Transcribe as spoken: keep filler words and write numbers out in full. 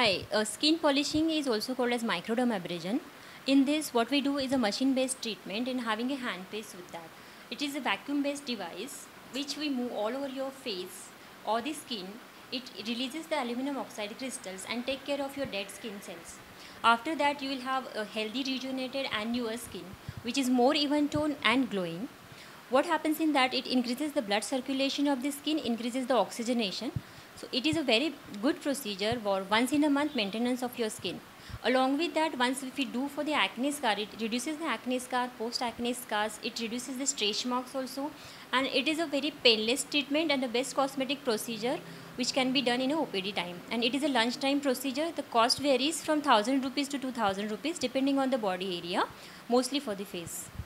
Hi, uh, skin polishing is also called as microdermabrasion. In this, what we do is a machine-based treatment and having a hand paste with that. It is a vacuum-based device which we move all over your face or the skin. It releases the aluminum oxide crystals and take care of your dead skin cells. After that, you will have a healthy, rejuvenated and newer skin, which is more even tone and glowing. What happens in that, it increases the blood circulation of the skin, increases the oxygenation. So it is a very good procedure for once in a month maintenance of your skin. Along with that, once if we do for the acne scar, it reduces the acne scar, post acne scars, it reduces the stretch marks also, and it is a very painless treatment and the best cosmetic procedure which can be done in a O P D time. And it is a lunchtime procedure. The cost varies from one thousand rupees to two thousand rupees depending on the body area, mostly for the face.